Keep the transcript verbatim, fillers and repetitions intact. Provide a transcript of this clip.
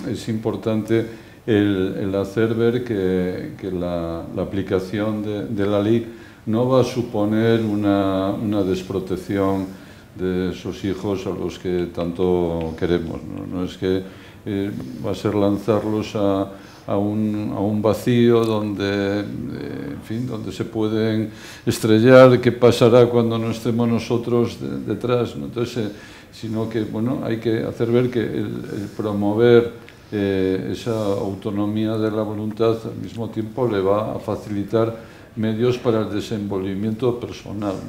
es importante el, el hacer ver que, que la, la aplicación de, de la ley no va a suponer una, una desprotección de esos hijos a los que tanto queremos. No, no es que eh, va a ser lanzarlos a, a, un, a un vacío donde, eh, en fin, donde se pueden estrellar, qué pasará cuando no estemos nosotros de, detrás, ¿no? Entonces, eh, sino que bueno, hay que hacer ver que el, el promover eh, esa autonomía de la voluntad al mismo tiempo le va a facilitar medios para el desenvolvimiento personal.